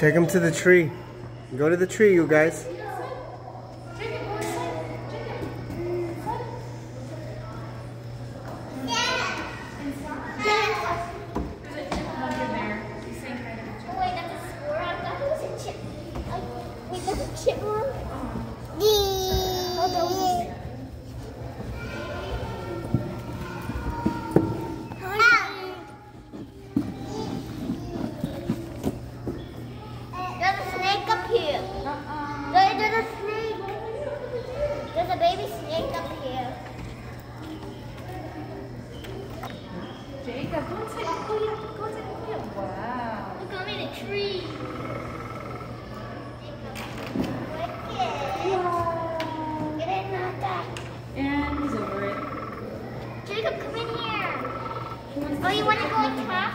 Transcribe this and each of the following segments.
Take him to the tree. Go to the tree, you guys. Chipmunk? There's a snake up here. There's a snake. There's a baby snake up here. Jacob, go inside and clean. Go inside and clean. Wow. Look, I'm in a tree. And he's over it. Jacob, come in here. Oh, you want to go on top?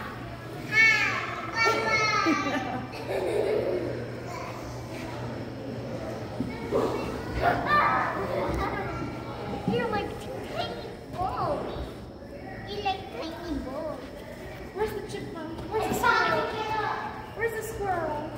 You're like tiny balls. You like tiny balls. Where's the chipmunk? Where's the squirrel? Where's the squirrel?